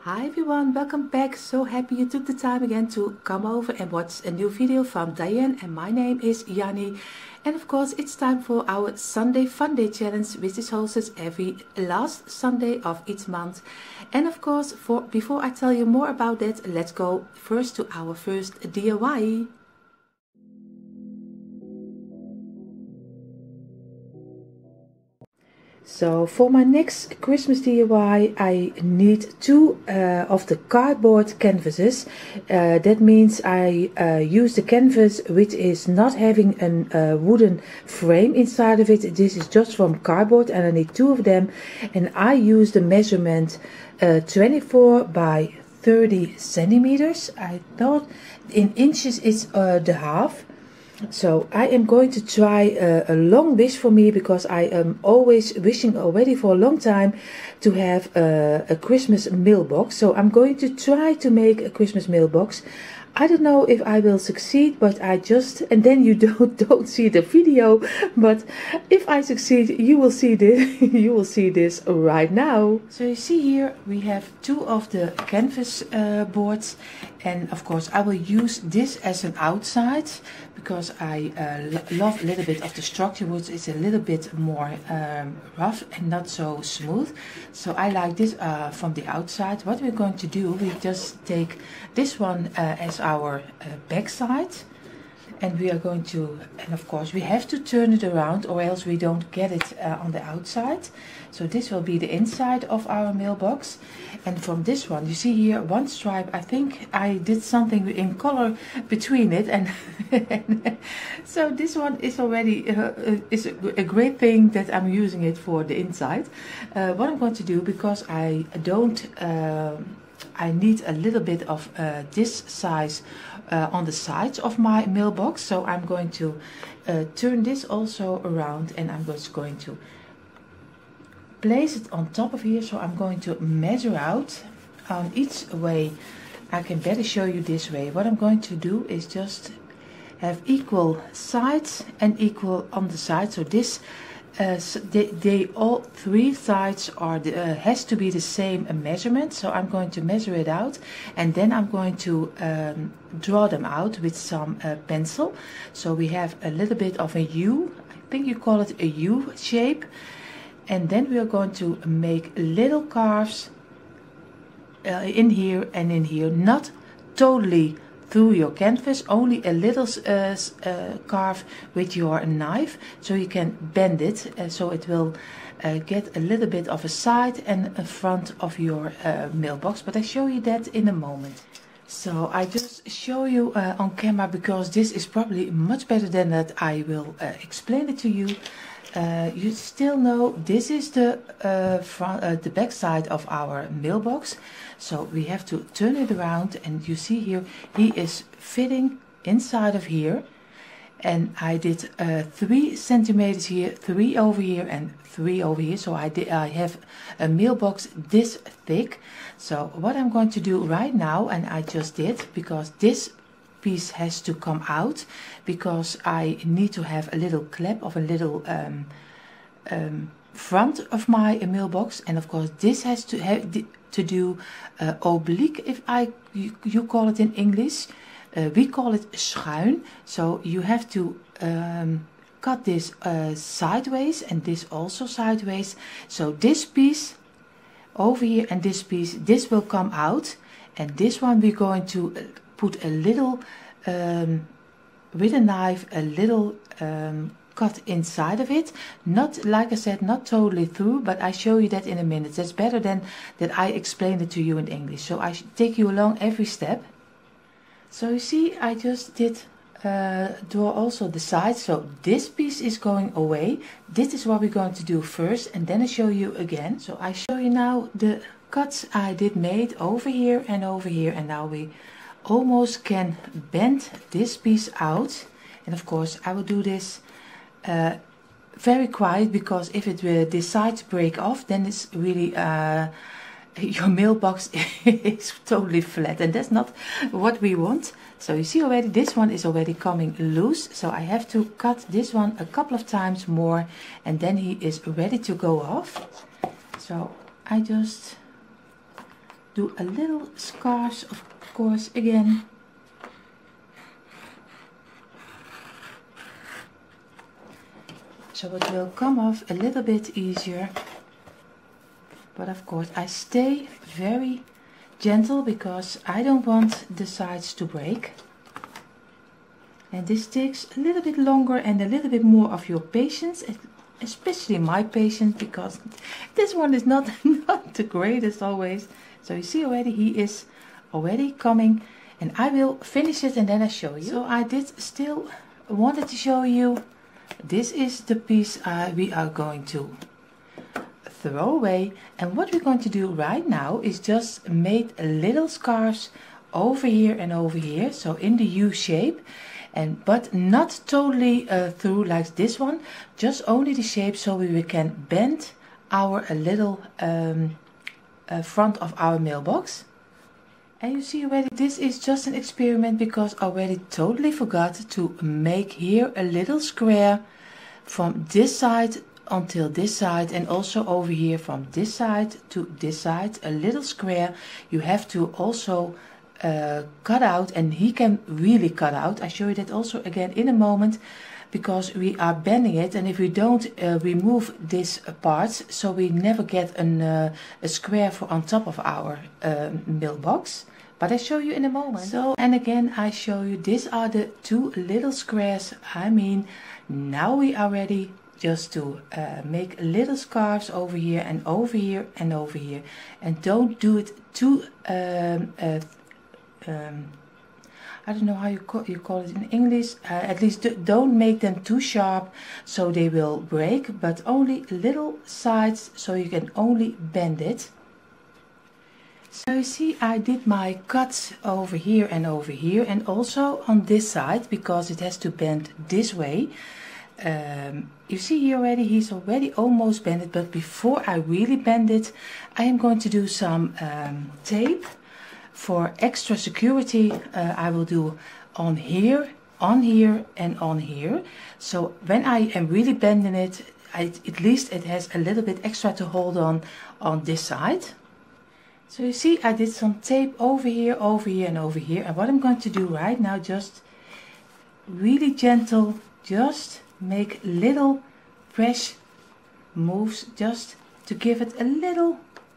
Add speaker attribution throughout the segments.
Speaker 1: Hi everyone, welcome back. So happy you took the time again to come over and watch a new video from Diane, and my name is Yanni. And of course it's time for our Sunday Fun Day Challenge, which is hosted every last Sunday of each month. And of course, before I tell you more about that, let's go first to our first DIY. So for my next Christmas DIY, I need two of the cardboard canvases. That means I use the canvas which is not having a wooden frame inside of it. This is just from cardboard, and I need two of them. And I use the measurement 24 by 30 centimeters. I thought in inches it's the half. So I am going to try a long wish for me, because I am always wishing already for a long time to have a Christmas mailbox. So I'm going to try to make a Christmas mailbox. I don't know if I will succeed, but and then you don't see the video, but if I succeed, you will see this. You will see this right now. So you see here we have two of the canvas boards, and of course I will use this as an outside, because I love a little bit of the structure, which is a little bit more rough and not so smooth. So I like this from the outside. What we're going to do, we just take this one as our back side, and we are going to, and of course we have to turn it around or else we don't get it on the outside. So this will be the inside of our mailbox. And from this one, you see here one stripe. I think I did something in color between it, and so this one is already is a great thing that I'm using it for the inside. What I'm going to do, because I don't I need a little bit of this size on the sides of my mailbox, so I'm going to turn this also around, and I'm just going to place it on top of here. So I'm going to measure out on each way. I can better show you this way. What I'm going to do is just have equal sides and equal on the side. So this they all three sides are has to be the same measurement. So I'm going to measure it out, and then I'm going to draw them out with some pencil. So we have a little bit of a U, I think you call it a U shape, and then we are going to make little carves in here and in here, not totally through your canvas, only a little carve with your knife, so you can bend it, so it will get a little bit of a side and a front of your mailbox, but I show you that in a moment. So I just show you on camera, because this is probably much better than that I will explain it to you. You still know this is the back side of our mailbox, so we have to turn it around, and you see here he is fitting inside of here, and I did 3 centimeters here, 3 over here, and 3 over here. So I have a mailbox this thick. So what I'm going to do right now, and I just did, because this piece has to come out, because I need to have a little clap of a little front of my mailbox, and of course this has to have to do oblique, if you call it in English. We call it schuin. So you have to cut this sideways, and this also sideways. So this piece over here and this piece, this will come out, and this one we're going to put a little with a knife, a little cut inside of it. Not, like I said, not totally through, but I show you that in a minute. That's better than that I explain it to you in English. So I take you along every step. So you see, I just did draw also the sides. So this piece is going away. This is what we're going to do first, and then I show you again. So I show you now the cuts I did made over here and over here, and now we almost can bend this piece out. And of course I will do this very quiet, because if it will decide to break off, then it's really your mailbox is totally flat, and that's not what we want. So you see already this one is already coming loose, so I have to cut this one a couple of times more, and then he is ready to go off. So I just do a little scarves, of course, again. So it will come off a little bit easier. But of course I stay very gentle because I don't want the sides to break. And this takes a little bit longer and a little bit more of your patience, especially my patience, because this one is not the greatest always. So you see already he is already coming, and I will finish it and then I show you. So I did still wanted to show you, this is the piece we are going to throw away, and what we're going to do right now is just make little scarves over here and over here, so in the U shape, and but not totally through like this one, just only the shape, so we can bend our little front of our mailbox. And you see already this is just an experiment because I already totally forgot to make here a little square from this side until this side, and also over here from this side to this side, a little square. You have to also cut out, and he can really cut out. I show you that also again in a moment, because we are bending it, and if we don't remove this parts, so we never get a square for on top of our mailbox. But I show you in a moment. So, and again I show you, these are the two little squares. I mean, now we are ready just to make little scarves over here and over here and over here, and don't do it too I don't know how you call it in English, at least don't make them too sharp so they will break, but only little sides so you can only bend it. So you see I did my cuts over here and also on this side, because it has to bend this way. You see here already, he's already almost bended, but before I really bend it, I am going to do some tape for extra security. I will do on here, and on here. So when I am really bending it, at least it has a little bit extra to hold on this side. So you see I did some tape over here and over here, and what I'm going to do right now, just really gentle, just make little press moves just to give it a little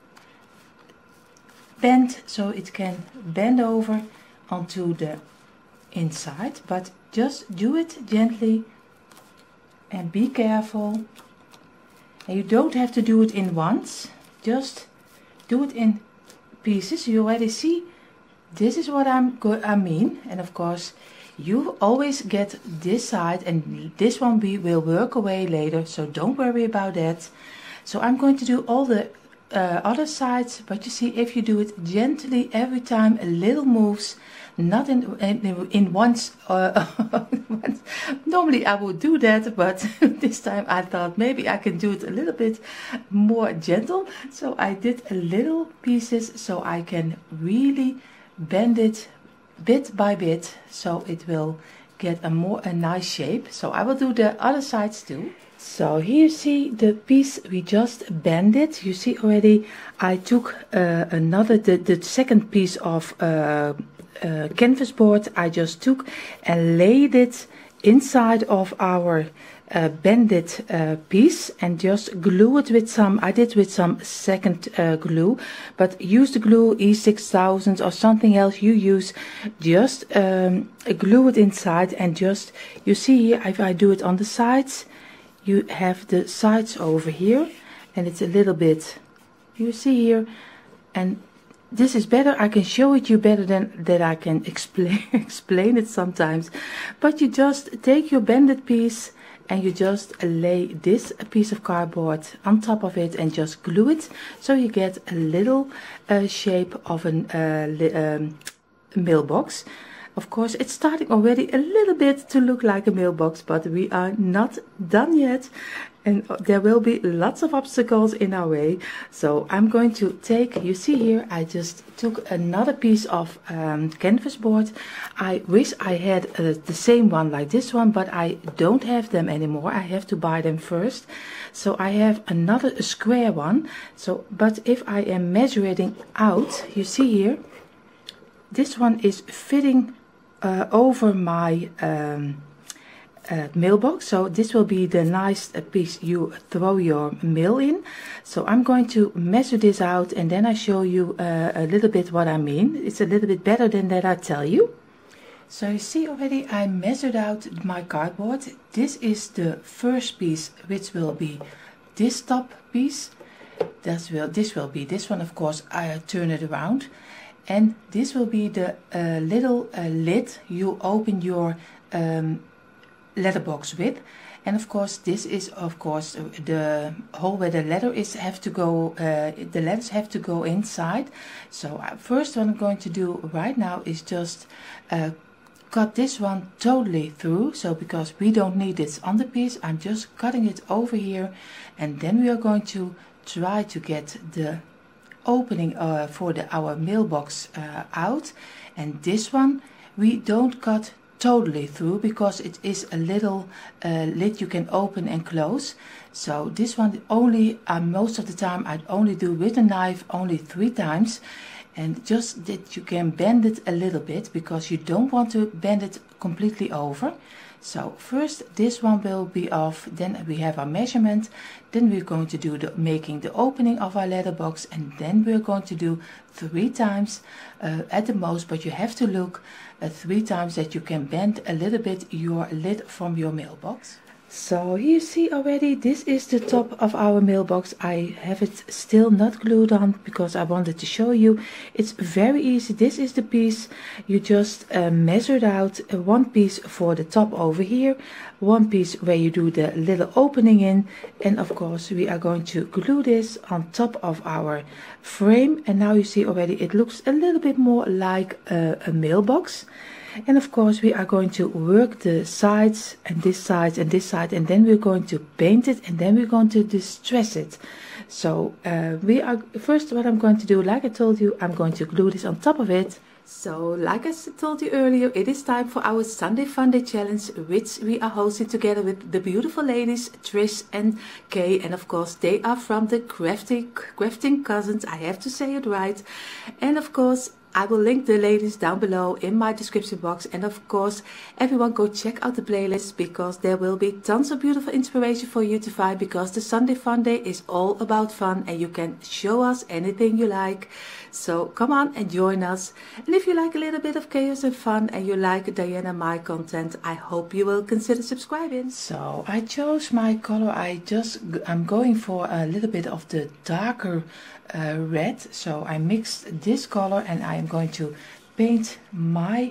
Speaker 1: bend, so it can bend over onto the inside, but just do it gently and be careful. And you don't have to do it in once, just do it in pieces. You already see this is what I mean, and of course you always get this side, and this one we will work away later, so don't worry about that. So I'm going to do all the other sides, but you see, if you do it gently every time, a little moves, not in once. Normally I would do that, but this time I thought maybe I can do it a little bit more gentle, so I did a little pieces so I can really bend it bit by bit, so it will get a nice shape. So I will do the other sides too. So here you see the piece we just bended. You see already I took the second piece of canvas board I just took and laid it inside of our bended piece, and just glue it with some, I did with some second glue, but use the glue E6000 or something else you use. Just glue it inside, and just, you see here, if I do it on the sides, you have the sides over here, and it's a little bit, you see here, and this is better, I can show it you better than that I can explain it sometimes. But you just take your bended piece and you just lay this piece of cardboard on top of it and just glue it, so you get a little shape of a mailbox. Of course, it's starting already a little bit to look like a mailbox, but we are not done yet. and there will be lots of obstacles in our way. So I'm going to take, you see here, I just took another piece of canvas board. I wish I had the same one like this one, but I don't have them anymore. I have to buy them first. So I have another square one. So, but if I am measuring out, you see here, this one is fitting over my mailbox. So this will be the nice piece you throw your mail in. So I'm going to measure this out, and then I show you a little bit what I mean. It's a little bit better than that I tell you. So you see already I measured out my cardboard. This is the first piece, which will be this top piece. This will be this one, of course. I turn it around, and this will be the little lid you open your letterbox with. And of course this is of course the hole where the letter is have to go, the letters have to go inside. So first what I'm going to do right now is just cut this one totally through. So because we don't need this on the piece, I'm just cutting it over here, and then we are going to try to get the opening for our mailbox out. And this one we don't cut totally through because it is a little lid you can open and close. So this one only, most of the time I only do with a knife only 3 times, and just that you can bend it a little bit because you don't want to bend it completely over. So first this one will be off, then we have our measurement, then we're going to do making the opening of our letterbox, and then we're going to do 3 times at the most, but you have to look 3 times that you can bend a little bit your lid from your mailbox. So you see already this is the top of our mailbox. I have it still not glued on because I wanted to show you. It's very easy. This is the piece you just measured out, 1 piece for the top over here, 1 piece where you do the little opening in, and of course we are going to glue this on top of our frame. And now you see already it looks a little bit more like a mailbox. And of course we are going to work the sides and this side and this side, and then we're going to paint it, and then we're going to distress it. So we are first, what I'm going to do, like I told you, I'm going to glue this on top of it. So like I told you earlier, it is time for our Sunday Fun Day challenge, which we are hosting together with the beautiful ladies Trish and Kay, and of course they are from the Crafting Cousins. I have to say it right. And of course I will link the ladies down below in my description box, and of course everyone go check out the playlist because there will be tons of beautiful inspiration for you to find, because the Sunday Fun Day is all about fun and you can show us anything you like. So come on and join us, and if you like a little bit of chaos and fun and you like Diana my content, I hope you will consider subscribing. So I chose my color, I'm going for a little bit of the darker red. So I mixed this color and I am going to paint my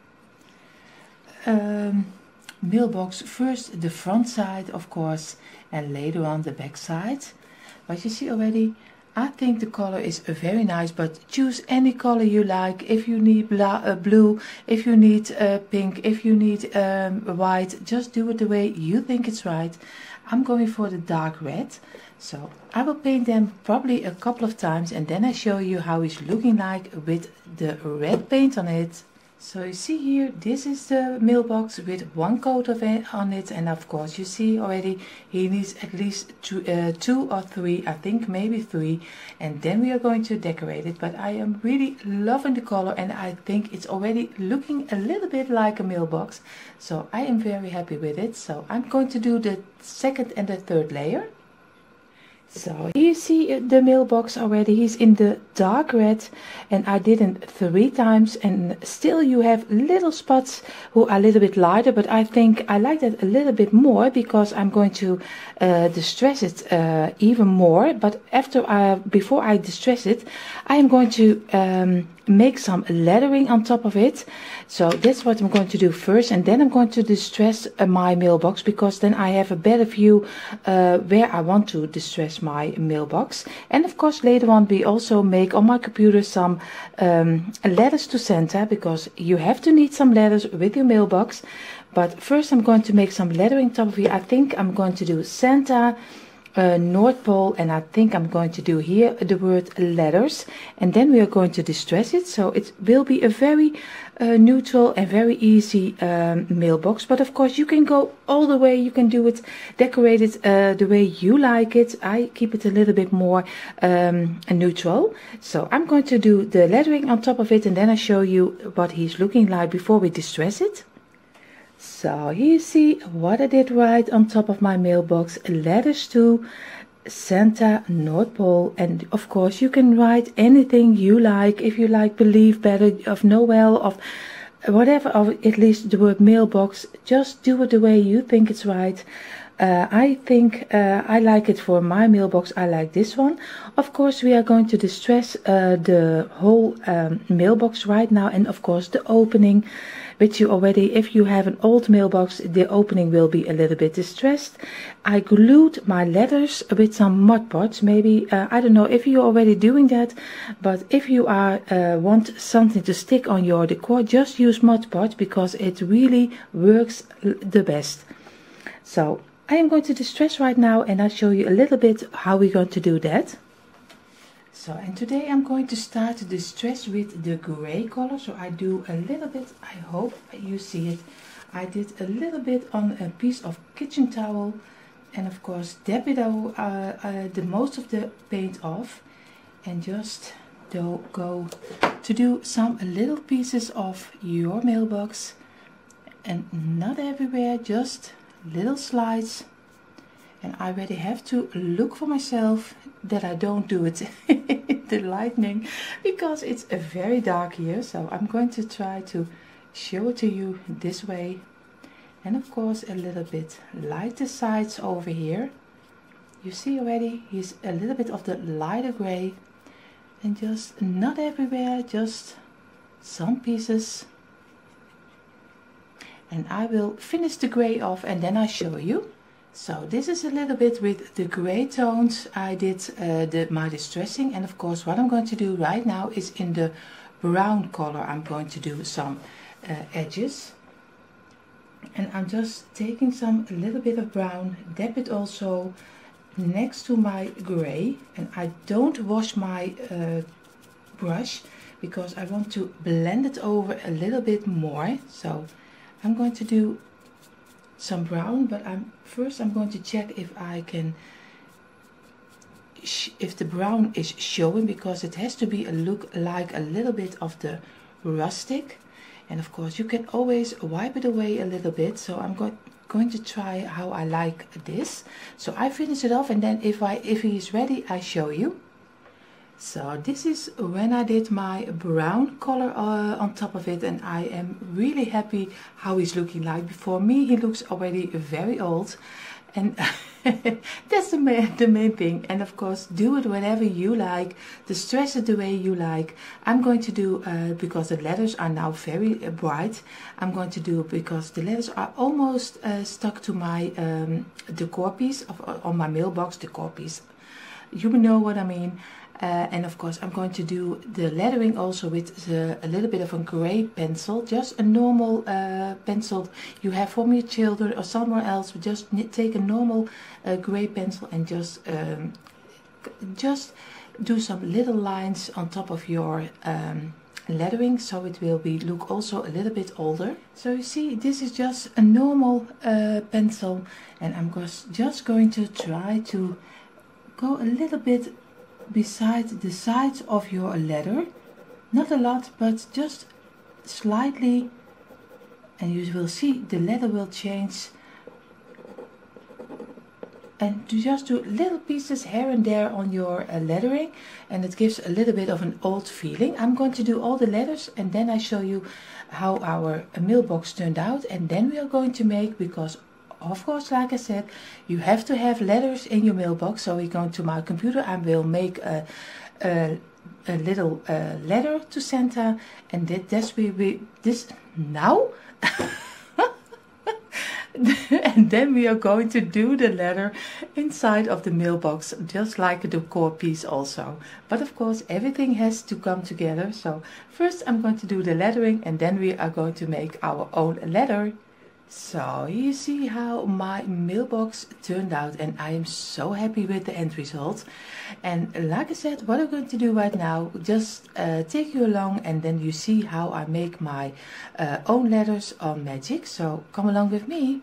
Speaker 1: mailbox first the front side, of course, and later on the back side. But you see already, I think the color is very nice, but choose any color you like. If you need blue, if you need pink, if you need white, just do it the way you think it's right. I'm going for the dark red. So I will paint them probably a couple of times, and then I show you how it's looking like with the red paint on it. So you see here, this is the mailbox with 1 coat of it on it, and of course you see already he needs at least 2 or 3, I think maybe 3, and then we are going to decorate it. But I am really loving the color, and I think it's already looking a little bit like a mailbox, so I am very happy with it. So I'm going to do the second and the third layer. So here you see the mailbox already, he's in the dark red, and I did it 3 times, and still you have little spots who are a little bit lighter, but I think I like that a little bit more because I'm going to distress it even more. But before I distress it, I am going to make some lettering on top of it. So that's what I'm going to do first, and then I'm going to distress my mailbox, because then I have a better view where I want to distress my mailbox. And of course later on we also make on my computer some letters to Santa, because you have to need some letters with your mailbox. But first I'm going to make some lettering top of here. I think I'm going to do Santa, North Pole, and I think I'm going to do here the word letters, and then we are going to distress it, so it will be a very neutral and very easy mailbox. But of course you can go all the way, you can do it, decorate it the way you like it. I keep it a little bit more neutral, so I'm going to do the lettering on top of it, and then I show you what he's looking like before we distress it. So here you see what I did right on top of my mailbox. Letters to Santa, North Pole, and of course you can write anything you like. If you like Believe Better, of Noel, of whatever, of at least the word mailbox, just do it the way you think it's right. I think I like it for my mailbox. I like this one. Of course we are going to distress the whole mailbox right now, and of course the opening, which you already, if you have an old mailbox, the opening will be a little bit distressed. I glued my letters with some Mod Podge. Maybe I don't know if you're already doing that, but if you are want something to stick on your decor, just use Mod Podge because it really works the best. So I am going to distress right now, and I'll show you a little bit how we're going to do that. So, and today I'm going to start to distress with the gray color. So I do a little bit, I hope you see it. I did a little bit on a piece of kitchen towel, and of course dab it the most of the paint off, and just go to do some little pieces of your mailbox, and not everywhere, just little slides. And I already have to look for myself that I don't do it the lightning, because it's very dark here. So I'm going to try to show it to you this way, and of course a little bit light the sides over here. You see already he's a little bit of the lighter gray, and just not everywhere, just some pieces. And I will finish the gray off, and then I show you. So this is a little bit with the gray tones. I did my distressing, and of course what I'm going to do right now is in the brown color. I'm going to do some edges, and I'm just taking a little bit of brown, dab it also next to my gray, and I don't wash my brush because I want to blend it over a little bit more. So I'm going to do some brown, but first I'm going to check if I can if the brown is showing, because it has to be a look like a little bit of the rustic. And of course you can always wipe it away a little bit. So I'm going to try how I like this. So I finish it off, and then if he is ready, I show you. So this is when I did my brown color on top of it, and I am really happy how he's looking like. For me he looks already very old, and that's the main thing. And of course do it whatever you like, distress it the way you like. I'm going to do because the letters are now very bright, I'm going to do, because the letters are almost stuck to my decor piece on my mailbox decor piece, you know what I mean. And of course I'm going to do the lettering also with a little bit of a gray pencil, just a normal pencil you have from your children or somewhere else. Just take a normal gray pencil and just do some little lines on top of your lettering, so it will look also a little bit older. So you see, this is just a normal pencil, and I'm just going to try to go a little bit beside the sides of your letter, not a lot, but just slightly, and you will see the letter will change. And to just do little pieces here and there on your lettering, and it gives a little bit of an old feeling. I'm going to do all the letters, and then I show you how our mailbox turned out, and then we are going to make, because of course, like I said, you have to have letters in your mailbox. So we go to my computer and we'll make a little letter to Santa, and this now. And then we are going to do the letter inside of the mailbox, just like a decor piece also. But of course everything has to come together. So first I'm going to do the lettering, and then we are going to make our own letter. So you see how my mailbox turned out, and I am so happy with the end result. And like I said, what I'm going to do right now, just take you along, and then you see how I make my own letters on Magic. So come along with me.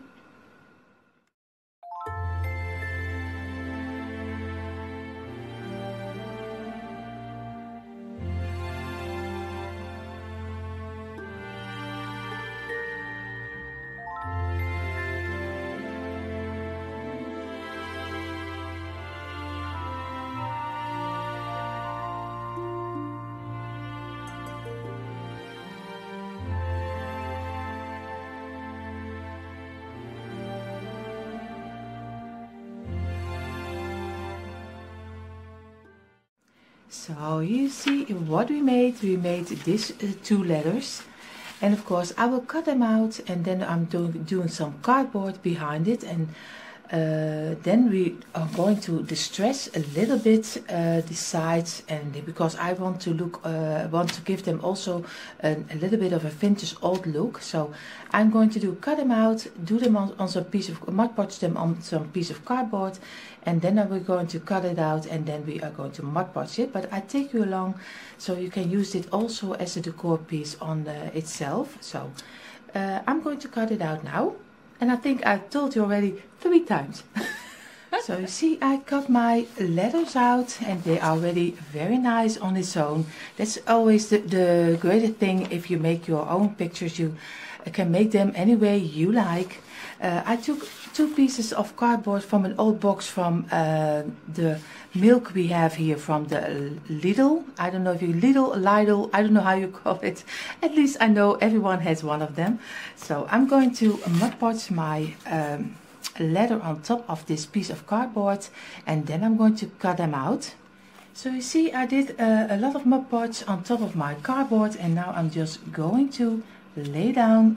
Speaker 1: So you see what we made. We made these two letters, and of course I will cut them out, and then I'm doing some cardboard behind it, and then we are going to distress a little bit the sides, and because I want to give them also a little bit of a vintage old look. So I'm going to cut them out, do them on some piece of Mod Podge them on some piece of cardboard, and then we're going to cut it out, and then we are going to Mod Podge it. But I take you along so you can use it also as a decor piece on itself. So I'm going to cut it out now. And I think I told you already 3 times. So you see, I cut my letters out, and they are already very nice on its own. That's always the greatest thing. If you make your own pictures, you can make them any way you like. I took 2 pieces of cardboard from an old box from the milk we have here from the Lidl. I don't know if you Lidl, I don't know how you call it. At least I know everyone has one of them. So I'm going to Mod Podge my letter on top of this piece of cardboard, and then I'm going to cut them out. So you see, I did a lot of Mod Podge on top of my cardboard, and now I'm just going to lay down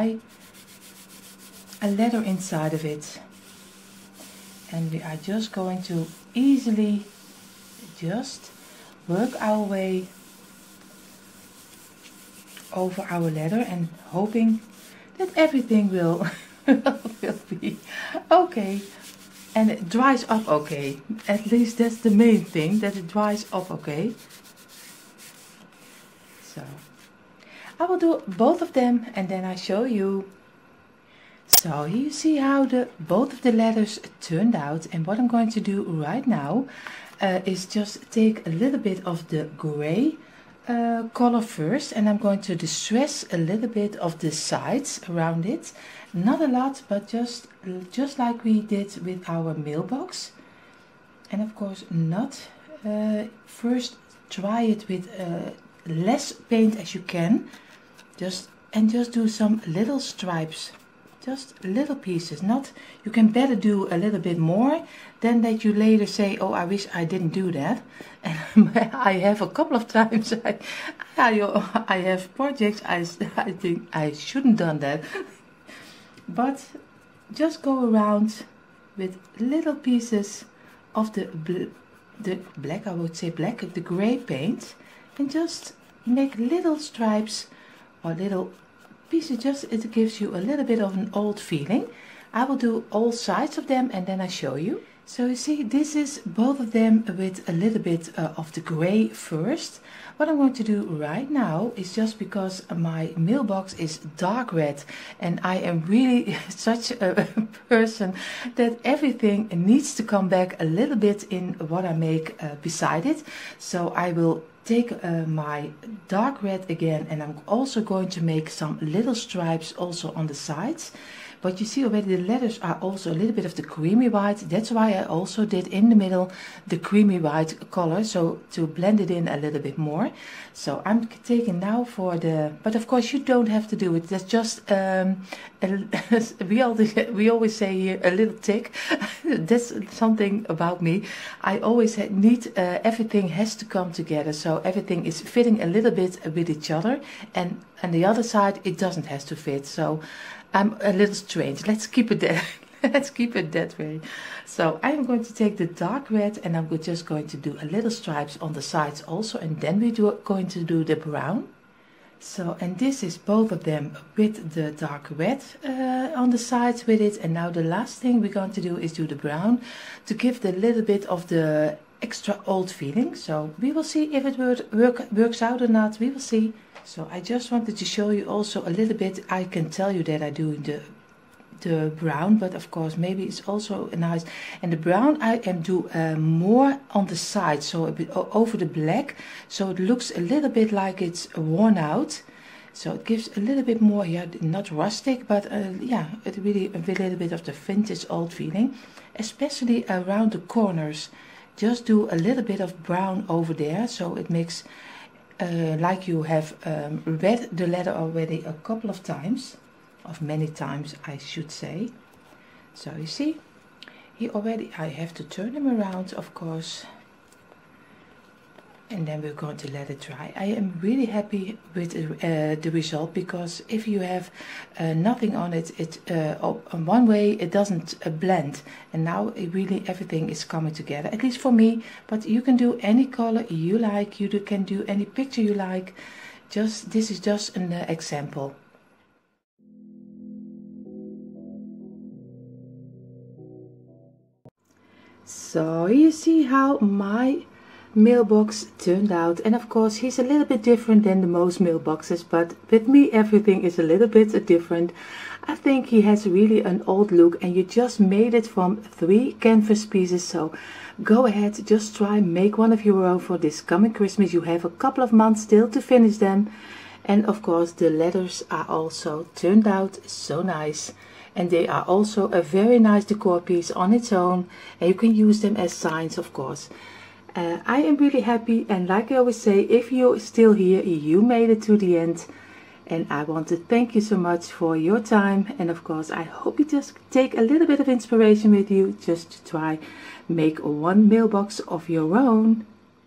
Speaker 1: a letter inside of it, and we are just going to easily just work our way over our letter, and hoping that everything will be okay and it dries up okay. At least that's the main thing, that it dries up okay. So I will do both of them, and then I show you. So you see how both of the letters turned out, and what I'm going to do right now is just take a little bit of the gray color first, and I'm going to distress a little bit of the sides around it. Not a lot, but just like we did with our mailbox. And of course not first try it with less paint as you can, just do some little stripes, just little pieces. Not, you can better do a little bit more than that you later say, oh, I wish I didn't do that. And I have a couple of times I have projects I think I shouldn't done that. But just go around with little pieces of the black, I would say black, the gray paint, and just make little stripes or little pieces. Just, it gives you a little bit of an old feeling. I will do all sides of them, and then I show you. So you see, this is both of them with a little bit of the gray first. What I'm going to do right now is, just because my mailbox is dark red, and I am really such a person that everything needs to come back a little bit in what I make beside it. So I will take my dark red again, and I'm also going to make some little stripes also on the sides. But you see already the letters are also a little bit of the creamy white. That's why I also did in the middle the creamy white color, so to blend it in a little bit more. So I'm taking now for the, but of course you don't have to do it. That's just we always say here a little tick. That's something about me. I always need everything has to come together, so everything is fitting a little bit with each other, and on the other side it doesn't have to fit. So I'm a little strange. Let's keep it there. Let's keep it that way. So I'm going to take the dark red, and I'm just going to do a little stripes on the sides also, and then we're going to do the brown. So, and this is both of them with the dark red on the sides with it. And now the last thing we're going to do is do the brown to give the little bit of the extra old feeling. So we will see if it works out or not. We will see. So I just wanted to show you also a little bit. I can tell you that I do the brown, but of course maybe it's also nice. And the brown I am do more on the side, so a bit over the black, so it looks a little bit like it's worn out. So it gives a little bit more, yeah, not rustic, but yeah, it really a little bit of the vintage old feeling, especially around the corners. Just do a little bit of brown over there, so it makes like you have read the letter already a couple of times. Of many times, I should say. So you see, here already I have to turn them around, of course, and then we're going to let it dry. I am really happy with the result, because if you have nothing on it, on one way it doesn't blend, and now it really everything is coming together, at least for me. But you can do any color you like, you can do any picture you like. Just this is just an example. So you see how my mailbox turned out, and of course he's a little bit different than the most mailboxes, but with me everything is a little bit different. I think he has really an old look, and you just made it from 3 canvas pieces. So go ahead, just try make one of your own for this coming Christmas. You have a couple of months still to finish them, and of course the letters are also turned out so nice. And they are also a very nice decor piece on its own, and you can use them as signs, of course. I am really happy, and like I always say, if you're still here, you made it to the end. And I want to thank you so much for your time, and of course I hope you just take a little bit of inspiration with you, just to try make one mailbox of your own.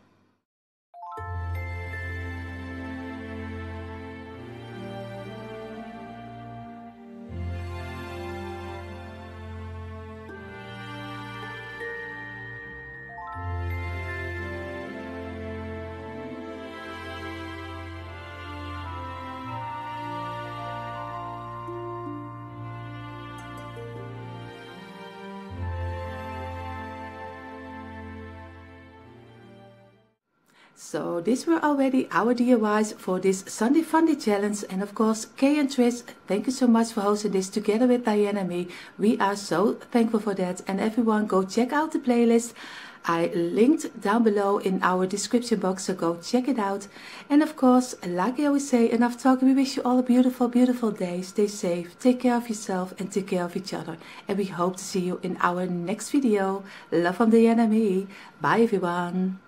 Speaker 1: So these were already our DIYs for this Sunday Funday challenge, and of course Kay and Trish, thank you so much for hosting this together with Diane and me. We are so thankful for that, and everyone go check out the playlist. I linked down below in our description box, so go check it out. And of course, like I always say, enough talking, we wish you all a beautiful, beautiful day. Stay safe, take care of yourself, and take care of each other. And we hope to see you in our next video. Love from Diane and me. Bye everyone.